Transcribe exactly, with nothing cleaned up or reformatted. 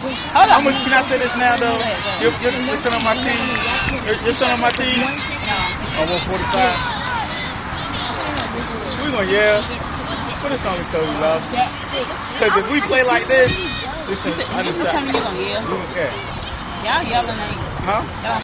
Hold on. I'm gonna, can I say this now though? You're, you're, you're son on my team. You're, you're son on my team. On one forty-five. We gonna yell. Put us on the code, love. Cause if we play like this, listen, I just Tell me you gonna yell. Yeah. Y'all yelling at me. Huh?